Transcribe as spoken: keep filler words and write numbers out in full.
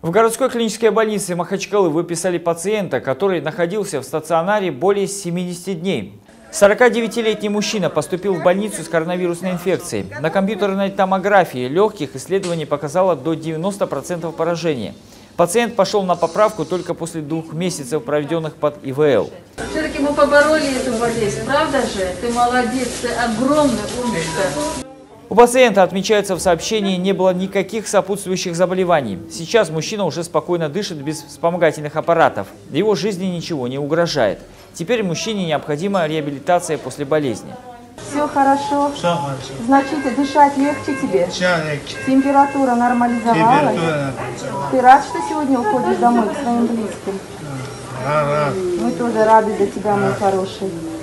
В городской клинической больнице Махачкалы выписали пациента, который находился в стационаре более семидесяти дней. сорокадевятилетний мужчина поступил в больницу с коронавирусной инфекцией. На компьютерной томографии легких исследование показало до девяноста процентов поражения. Пациент пошел на поправку только после двух месяцев, проведенных под И В Л. Все-таки мы побороли эту болезнь, правда же? Ты молодец, ты огромный умница. У пациента, отмечается в сообщении, не было никаких сопутствующих заболеваний. Сейчас мужчина уже спокойно дышит без вспомогательных аппаратов. Его жизни ничего не угрожает. Теперь мужчине необходима реабилитация после болезни. Все хорошо. Все хорошо. Значит, дышать легче тебе? Все легче. Температура нормализовалась? Температура. Ты рад, что сегодня уходишь домой к своим близким? Рад, рад. Мы тоже рады за тебя, мой хороший.